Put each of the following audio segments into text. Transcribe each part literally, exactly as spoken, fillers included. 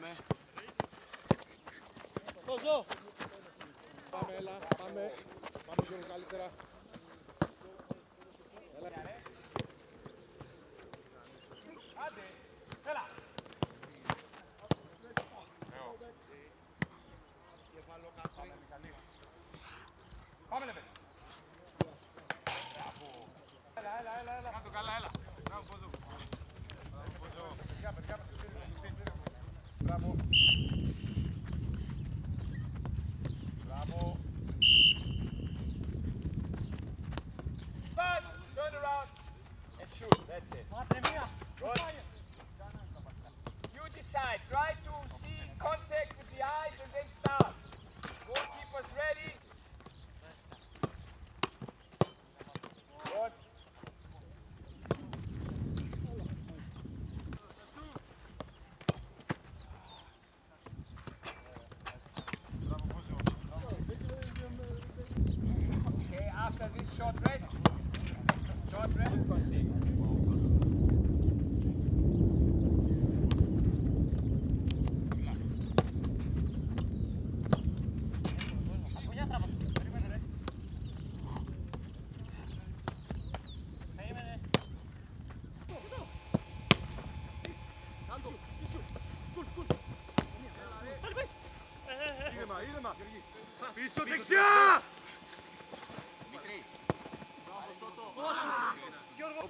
Πάμε. Κοζό. Πάμε, έλα, πάμε. Πάμε Γιώργο καλύτερα. Έλα. Άντε, έλα. Πάμε, Μιχαλή. Πάμε, Λεβέντη. Έλα, έλα, έλα, έλα. Κάτω καλά, έλα. Μπράβο, Πόζο. Παιδιά, παιδιά, μπράβο. Μπράβο. Pass, turn around and shoot. That's it. Good. You decide. Try to see contact with the eyes and then start. Goalkeepers ready. Good. Okay, after this short rest, short rest. Ήρεμα, ήρεμα. Πίσω δεξιά! Δημήτρη. Γιώργο.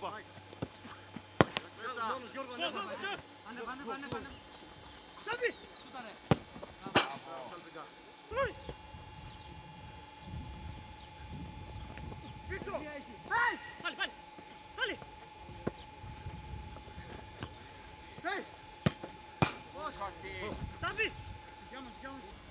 Μόνος Γιώργο, ναι. Πάνε, πάνε, πάνε, πάνε. Σάβη! Σούταρε. Πίσω! Πάλι, πάλι, πάλι. Hey! Σάβη. Σιγά μας, σιγά μας.